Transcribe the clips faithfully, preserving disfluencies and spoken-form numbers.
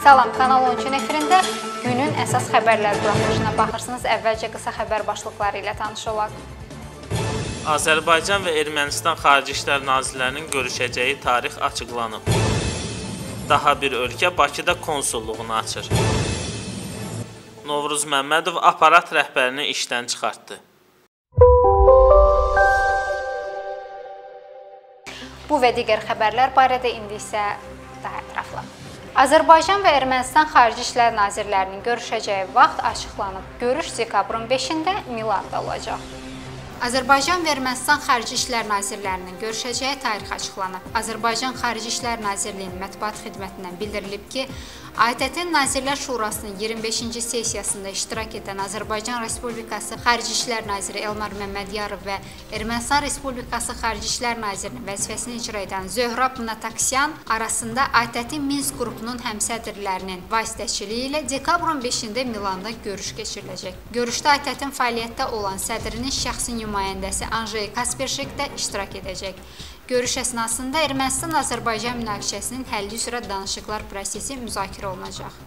Salam, Kanal on üçün efirində günün əsas xəbərlər buraxılışına baxırsınız. Əvvəlcə qısa xəbər başlıqları ilə tanış olaq. Azərbaycan və Ermənistan Xarici İşlər Nazirlərinin görüşəcəyi tarix açıqlanıb. Daha bir ölkə Bakıda konsulluğunu açır. Novruz Məmmədov aparat rəhbərini işdən çıxartdı. Bu və digər xəbərlər barədə indi isə daha ətraflı. Azərbaycan və Ermənistan Xarici İşlər Nazirlərinin görüşəcəyi vaxt açıqlanıb. Görüş dekabrın beşində Milanda olacaq. Azərbaycan və Ermənistan Xarici İşlər Nazirlərinin görüşəcəyi tarix açıqlanıb. Azərbaycan Xarici İşlər Nazirliyinin mətbuat xidmətindən bildirilib ki, A T T Nazirlər Şurasının iyirmi beşinci sessiyasında iştirak edən Azərbaycan Respublikası Xarici İşlər Naziri Elmar Məmmədiyarov və Ermənistan Respublikası Xarici İşlər Nazirinin vəzifəsini icra edən Zöhrab Nataksyan arasında A T T Minsk qrupunun həmsədrlərinin vasitəçiliyi ilə dekabrın beşində Milanda görüş keçiriləcək. Görüşdə A T T-in fəaliyyətdə olan sədrinin şəxsi nümayəndəsi Anjey Kasperşik də iştirak edəcək. Görüş əsnasında Ermənistan-Azərbaycan münaqişəsinin həlli üzrə danışıqlar prosesi müzakirə olunacaq.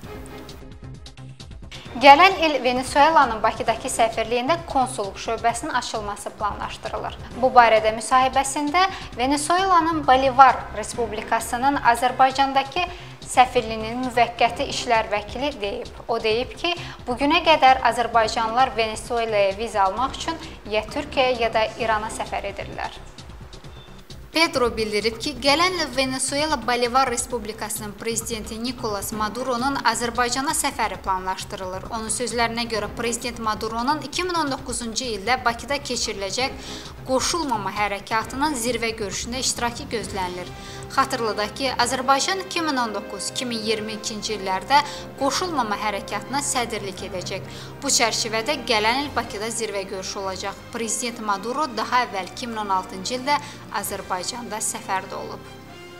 Gələn il Venesuelanın Bakıdakı səfirliyində konsulluq şöbəsinin açılması planlaşdırılır. Bu barədə müsahibəsində Venesuelanın Bolivar Respublikasının Azərbaycandakı səfirliyinin müvəqqəti işlər vəkili deyib. O deyib ki, bugünə qədər Azərbaycanlılar Venesuelaya viza almaq üçün ya Türkiyəyə ya da İrana səfər edirlər. Pedro bildirib ki, gələn il Venesuela Bolivar Respublikasının prezidenti Nikolas Maduro'nun Azərbaycana səfəri planlaşdırılır. Onun sözlərinə görə Prezident Maduro'nun iki min on doqquzuncu ildə Bakıda keçiriləcək qoşulmama hərəkatının zirvə görüşündə iştirakı gözlənilir. Xatırladaq ki, Azərbaycan iki min on doqquz iki min iyirmi ikinci illərdə qoşulmama hərəkatına sədrlik edəcək. Bu çərçivədə gələn il Bakıda zirvə görüşü olacaq. Prezident Maduro daha əvvəl iki min on altıncı ildə Azərbaycanda səfərdə olub.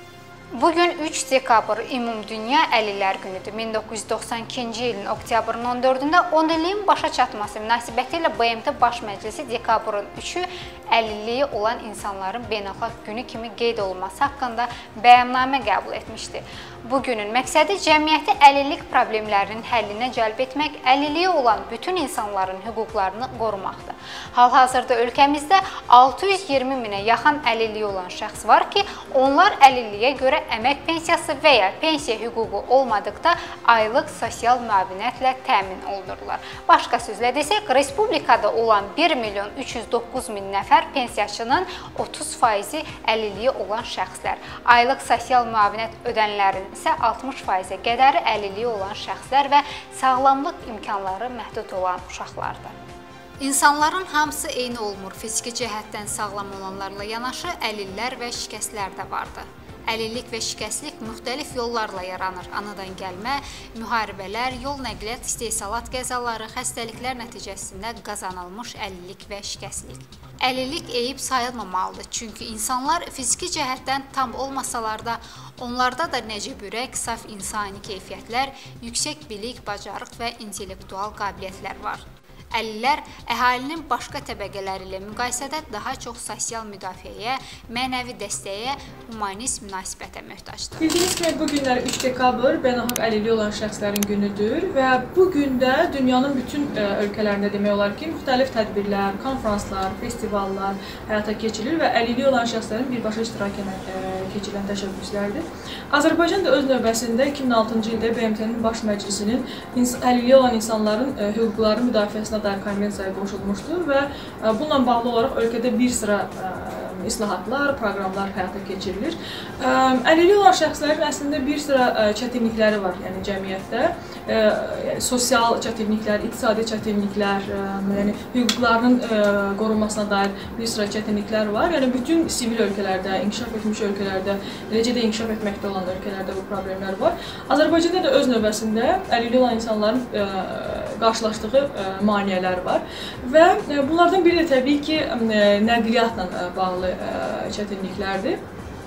Bugün üç dekabr Ümumdünya Əlillər Günüdür. min doqquz yüz doxsan ikinci ilin oktyabrın on dördündə on illiyin başa çatması münasibəti ilə B M T Baş Məclisi dekabrın üçü əlilliyi olan insanların beynəlxalq günü kimi qeyd olunması haqqında bəyannamə qəbul etmişdi. Bu günün məqsədi cəmiyyəti əlillik problemlərinin həllinə cəlb etmək, əlilliyi olan bütün insanların hüquqlarını qorumaqdır. Hal-hazırda ölkəmizdə altı yüz iyirmi minə yaxın əlilliyi olan şəxs var ki, onlar əlilliyə görə əmək pensiyası və ya pensiya hüququ olmadıqda aylıq sosial müavinətlə təmin olunurlar. Başqa sözlə desək, respublikada olan bir milyon üç yüz doqquz min nəfər pensiyaçının otuz faizi əlilliyi olan şəxslər. Aylıq sosial müavinət ödənlərin isə altmış faizə qədəri əlilliyi olan şəxslər və sağlamlıq imkanları məhdud olan uşaqlardır. İnsanların hamısı eyni olmur. Fiziki cəhətdən sağlam olanlarla yanaşı əlillər və şikəstlər də vardır. Əlillik və şikəstlik müxtəlif yollarla yaranır. Anadan gəlmə, müharibələr, yol nəqliyyat, istehsalat qəzaları, xəstəliklər nəticəsində qazanılmış əlillik və şikəstlik. Əlillik eyib sayılmamalıdır, çünki insanlar fiziki cəhətdən tam olmasalar da, onlarda da necib ürək, saf insani keyfiyyətlər, yüksək bilik, bacarıq və intellektual qabiliyyətlər var. Əlillər əhalinin başqa təbəqələri ilə müqayisədə daha çox sosial müdafiəyə, mənəvi dəstəyə, humanist münasibətə möhtacdır. Bildiyiniz kimi, bu günlər üç dekabr beynəlxalq əlilliyi olan şəxslərin günüdür və bu gündə dünyanın bütün ölkələrində demək olar ki, müxtəlif tədbirlər, konferanslar, festivallar həyata keçirilir və əlilliyi olan şəxslərin birbaşa iştirak edən keçirilən təşəbbüslərdir. Azərbaycan da öz növbəsində iki min altıncı ildə B M T-nin Baş Məclisinin əlilliyi olan insanların hüquqları müdafiəsinə dair konvensiyaya qoşulmuşdur və bununla bağlı olaraq ölkədə bir sıra islahatlar, proqramlar həyata keçirilir. Əlilliyi olan şəxslərin əslində bir sıra çətinlikləri var, yəni cəmiyyətdə. Yəni, sosial çətinliklər, iqtisadi çətinliklər, yəni hüquqlarının qorunmasına dair bir sıra çətinliklər var. Yəni, bütün sivil ölkələrdə, inkişaf etmiş ölkələrdə, eləcə də inkişaf etməkdə olan ölkələrdə bu problemlər var. Azərbaycanda da öz növbəsində əlilliyi olan insanların qarşılaşdığı maneələr var və bunlardan biri də təbii ki, nəqliyyatla bağlı çətinliklərdir.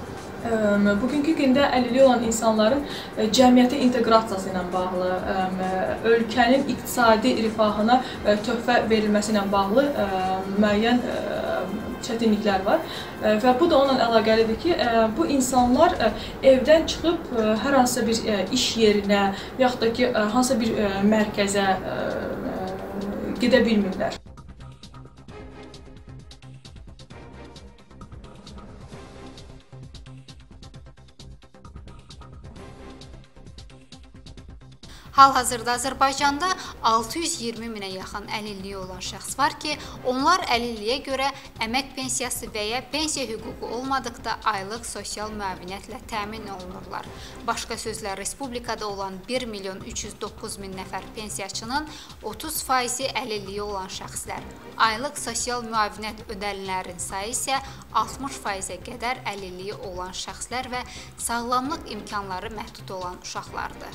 Bugünkü gündə əlilliyi olan insanların cəmiyyətə inteqrasiyası ilə bağlı, ölkənin iqtisadi rifahına töhfə verilməsi ilə bağlı müəyyən çətinliklər var və bu da onunla əlaqəlidir ki, bu insanlar evdən çıxıb hər hansısa bir iş yerinə yaxud da ki, hansısa bir mərkəzə gedə bilmirlər. Hal-hazırda Azərbaycanda altı yüz iyirmi minə yaxın əlilliyi olan şəxs var ki, onlar əlilliyə görə əmək pensiyası və ya pensiya hüququ olmadıqda aylıq sosial müavinətlə təmin olunurlar. Başqa sözlə, respublikada olan bir milyon üç yüz doqquz min nəfər pensiyaçının otuz faizi əlilliyi olan şəxslər. Aylıq sosial müavinət ödənilənlərin sayı isə altmış faizə qədər əlilliyi olan şəxslər və sağlamlıq imkanları məhdud olan uşaqlardır.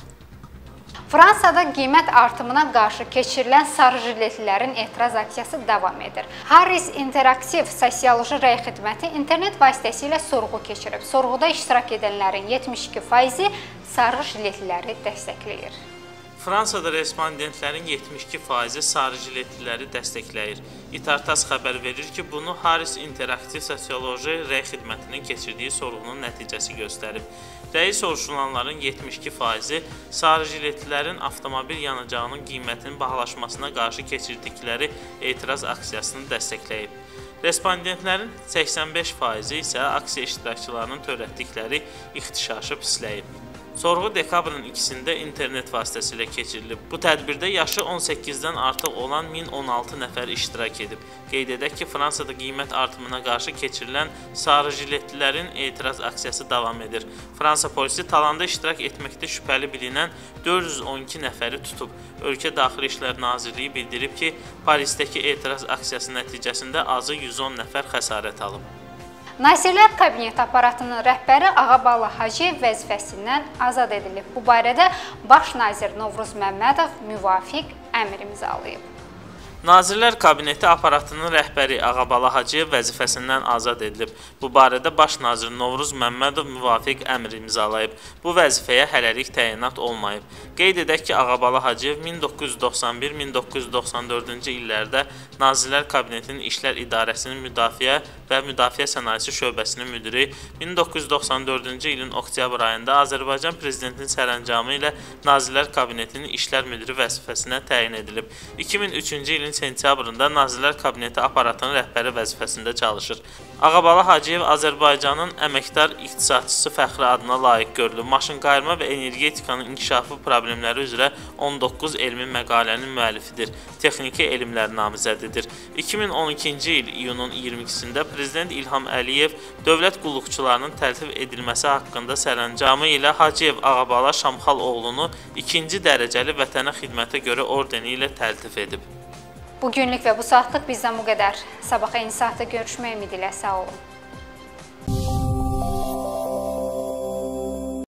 Fransada qiymət artımına qarşı keçirilən sarı jiletlilərin etiraz aksiyası davam edir. Harris İnteraktiv Sosioloji Rəy Xidməti internet vasitəsilə sorğu keçirib. Sorğuda iştirak edənlərin yetmiş iki faizi sarı jiletliləri dəstəkləyir. Fransada respondentlərin yetmiş iki faizi sarı jiletliləri dəstəkləyir. İtartas xəbər verir ki, bunu Harris İnteraktiv Sosioloji Rəy Xidmətinin keçirdiyi sorğunun nəticəsi göstərib. Rəyi soruşulanların yetmiş iki faizi sarı jiletlilərin avtomobil yanacağının qiymətinin bahalaşmasına qarşı keçirdikləri etiraz aksiyasını dəstəkləyib. Respondentlərin səksən beş faizi isə aksiya iştirakçılarının törətdikləri ixtişaşı pisləyib. Sorğu dekabrın ikisində internet vasitəsilə keçirilib. Bu tədbirdə yaşı on səkkizdən artıq olan min on altı nəfər iştirak edib. Qeyd edək ki, Fransada qiymət artımına qarşı keçirilən sarı jiletlilərin etiraz aksiyası davam edir. Fransa polisi talanda iştirak etməkdə şübhəli bilinən dörd yüz on iki nəfəri tutub. Ölkə Daxili İşlər Nazirliyi bildirib ki, Parisdəki etiraz aksiyası nəticəsində azı yüz on nəfər xəsarət alıb. Nazirlər Kabineti aparatının rəhbəri Ağabala Hacıyev vəzifəsindən azad edilib. Bu barədə Baş nazir Novruz Məmmədov müvafiq əmr imzalayıb. Nazirlər Kabineti aparatının rəhbəri Ağabala Hacıyev vəzifəsindən azad edilib. Bu barədə Baş nazir Novruz Məmmədov müvafiq əmr imzalayıb. Bu vəzifəyə hələlik təyinat olmayıb. Qeyd edək ki, Ağabala Hacıyev min doqquz yüz doxsan bir min doqquz yüz doxsan dördüncü illərdə Nazirlər Kabinetinin İşlər İdarəsinin Müdafiə və Müdafiə Sənayesi şöbəsinin müdiri, min doqquz yüz doxsan dördüncü ilin oktyabr ayında Azərbaycan Prezidentinin sərəncamı ilə Nazirlər Kabinetinin İşlər Müdiri vəzifəsinə təyin edilib. iki min üçüncü ilin sentyabrında Nazirlər Kabineti aparatının rəhbəri vəzifəsində çalışır. Ağabala Hacıyev Azərbaycanın əməkdar iqtisadçısı fəxri adına layiq görülüb. Maşınqayırma və energetikanın inkişafı problemləri üzrə on doqquz elmi məqalənin müəllifidir. Texniki elmlər namizədidir. iki min on ikinci il iyunun iyirmi ikisində Prezident İlham Əliyev dövlət qulluqçularının təltif edilməsi haqqında sərəncamı ilə Hacıyev Ağabala Şamxaloğlunu ikinci dərəcəli vətənə xidmətə görə ordeni ilə təltif edib. Bugünlük və bu saatlıq bizdən bu qədər. Sabah eyni saatda görüşmək ümidi ilə sağ olun.